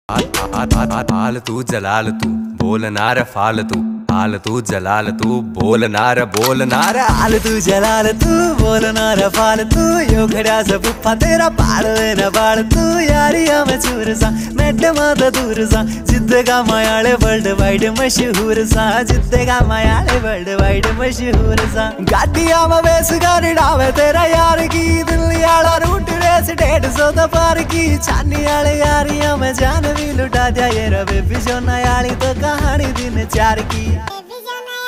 फालतू जलाल तू बोलना रे फालतू फालतू जलाल तू बोलना रे फालतू जलाल तू बोलना रे फालतू यो खड़ा से पुप्पा तेरा पाड़वे न बाड़ तू यारी हमें चूर सा मेटे माता दूर सा जिद्दे का मायाले वर्ल्ड वाइड मशहूर सा जिद्दे का मायाले वर्ल्ड वाइड मशहूर सा गाड़ियां में बेस गाड़ी डावे तेरा यार की दिल्ली आला रूट रेस 150 तो पार की चांदी आले यारियां में जान भी लुटा दिया ये रे बेबी जो नयाली तो कहानी दिन चार की।